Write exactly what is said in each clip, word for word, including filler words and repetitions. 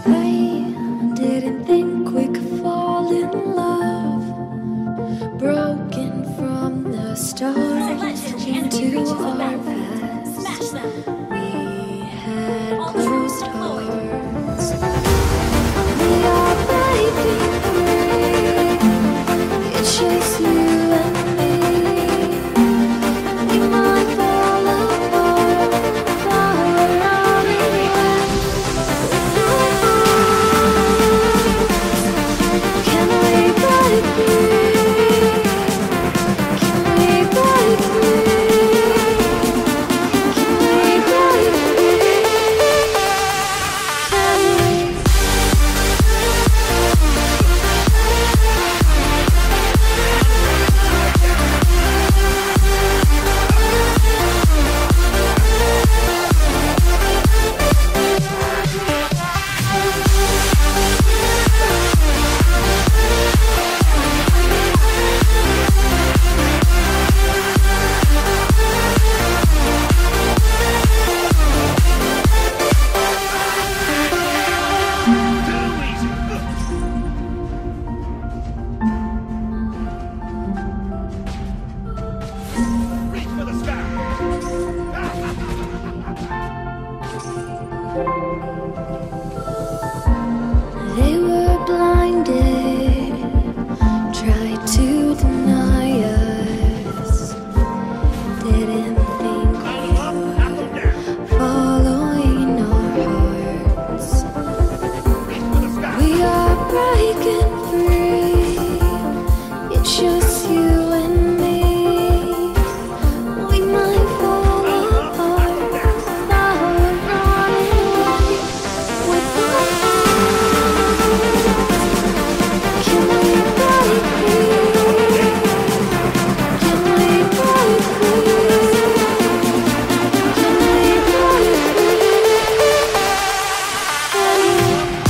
I didn't think we could fall in love, broken from the start into our past. We had closed hearts. We are breaking free. It's just you and me. We might fall apart, far out away. Can we break free? Can we break free? Can we break free? Can we? Reach for the sky. They were blinded, tried to deny us. Didn't think we were following our hearts. We are breaking free. It's just you and me. We might fall apart, far away. With our can we break free? Can we break free? Can we break free? Can we?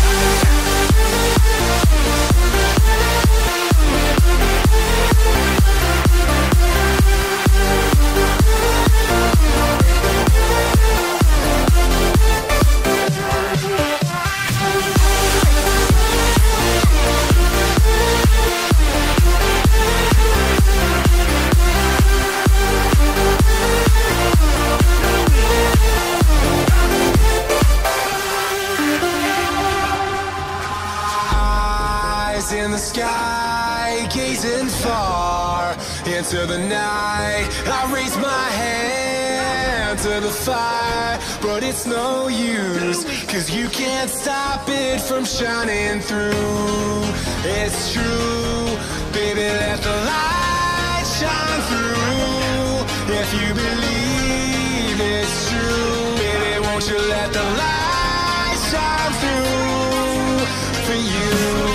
Eyes in the sky, gazing far into the night. I raise my hand to the fire, but it's no use, cause you can't stop it from shining through. It's true, baby, let the light shine through. If you believe it's true, baby, won't you let the light shine through for you.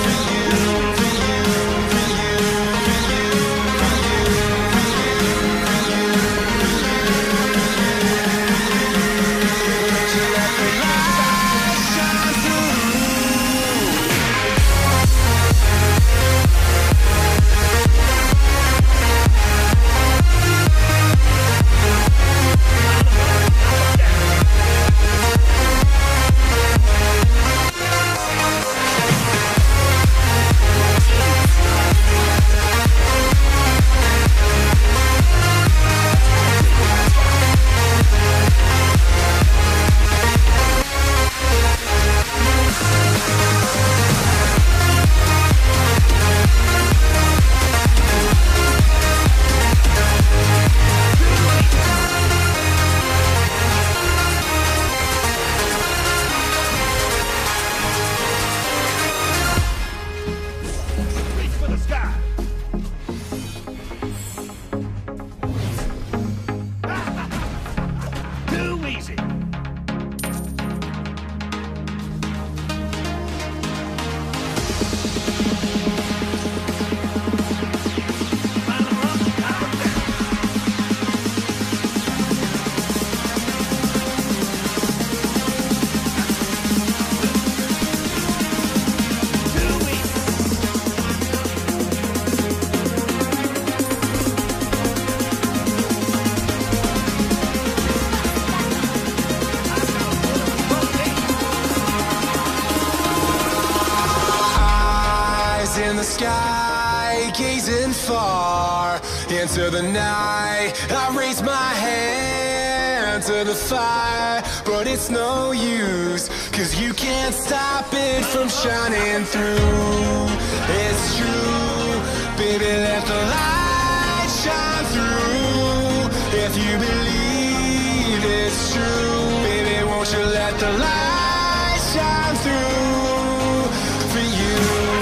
sky, gazing far into the night. I raise my hand to the fire, but it's no use, cause you can't stop it from shining through. It's true, baby, let the light shine through. If you believe it's true, baby, won't you let the light shine through for you.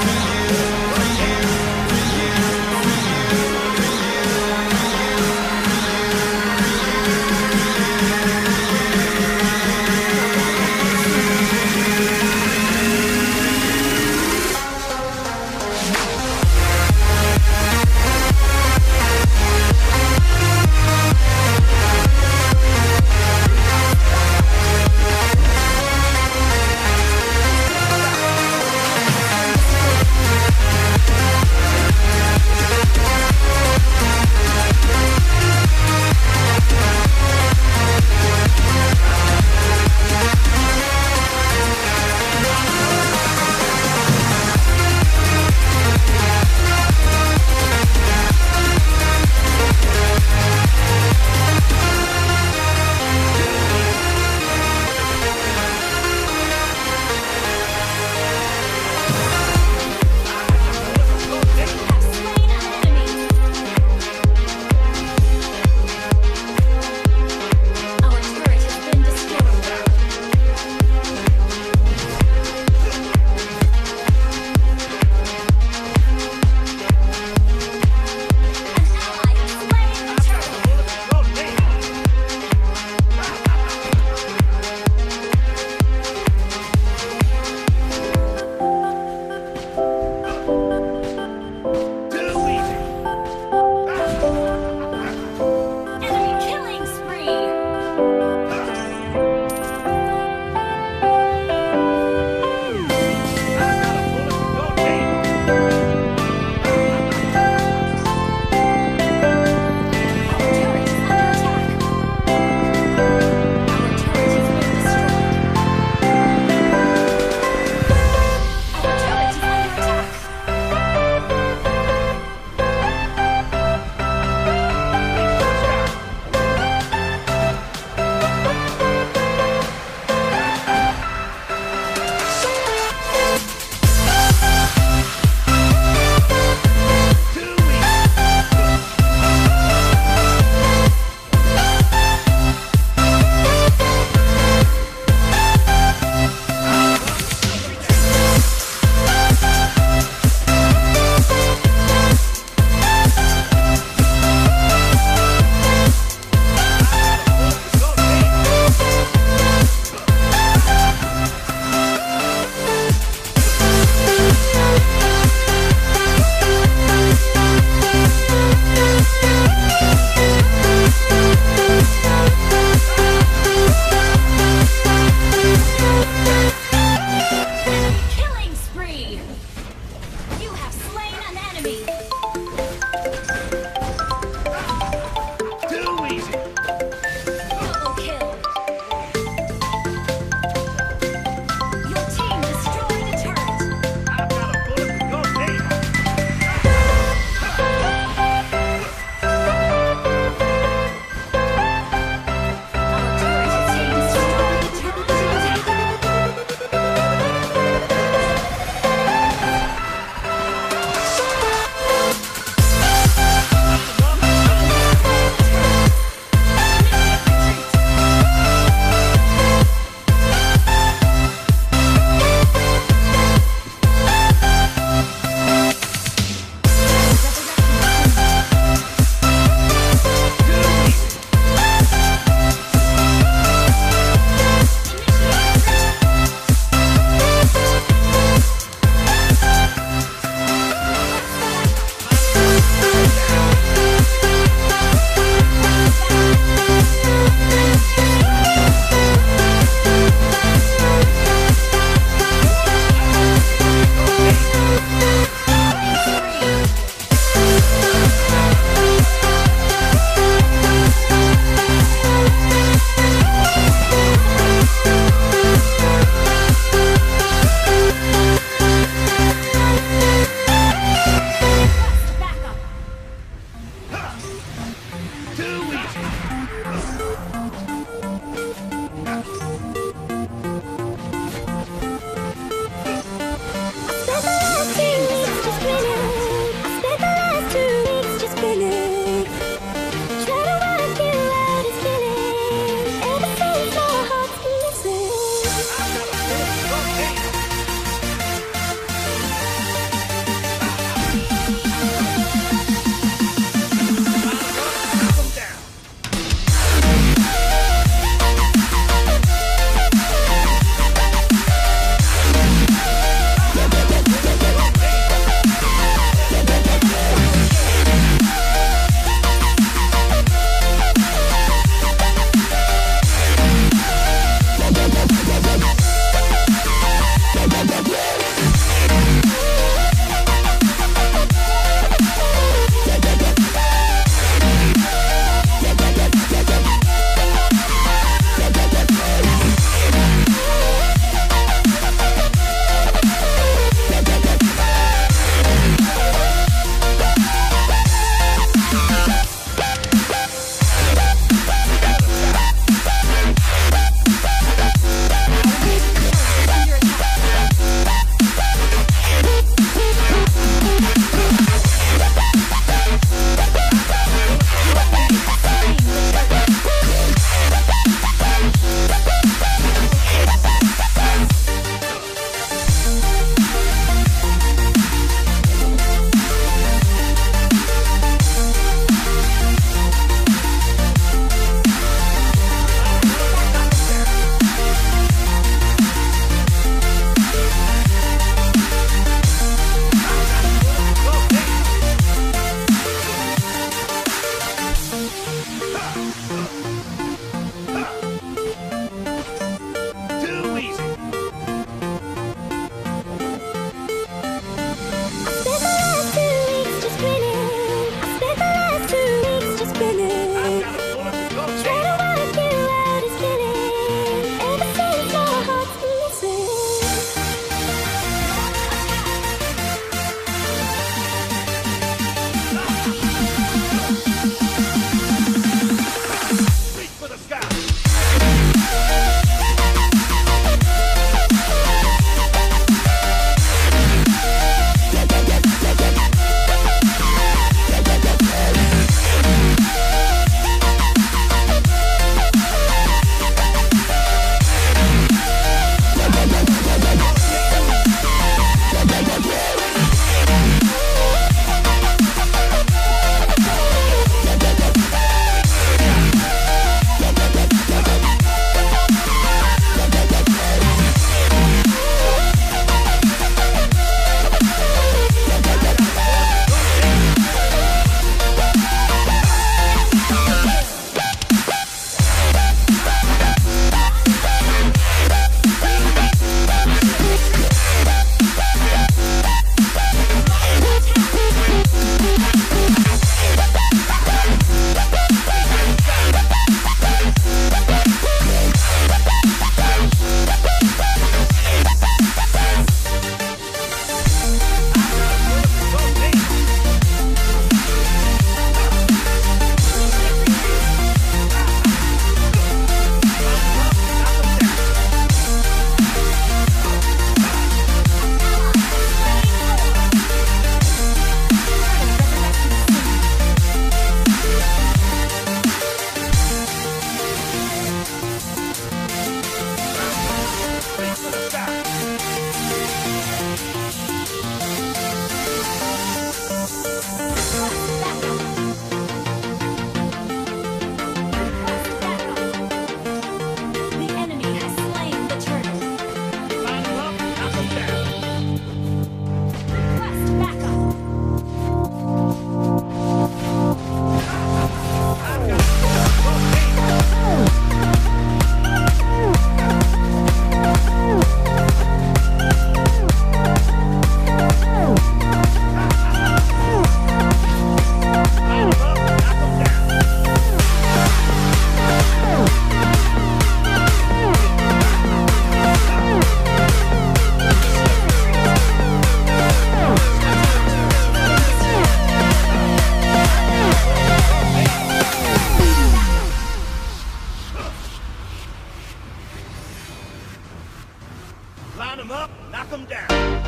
him up, knock him down.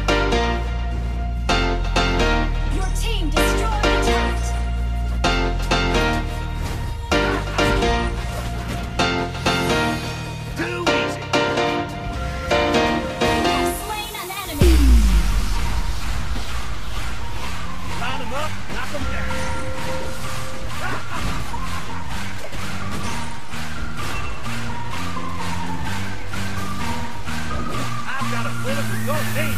Your team destroyed the turret. Too easy. You have slain an enemy. Line him up, knock him down. I've got a winner for your team.